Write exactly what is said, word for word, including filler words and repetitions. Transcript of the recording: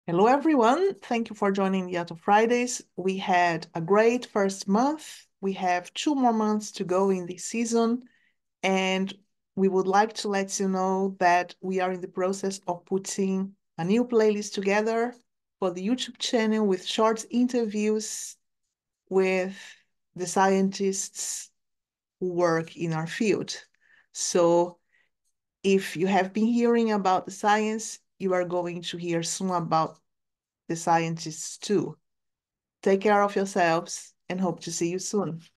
Hello, everyone. Thank you for joining the Yato Fridays. We had a great first month. We have two more months to go in this season, and we would like to let you know that we are in the process of putting a new playlist together for the YouTube channel with short interviews with the scientists who work in our field. So if you have been hearing about the science, you are going to hear soon about the scientists too. Take care of yourselves and hope to see you soon.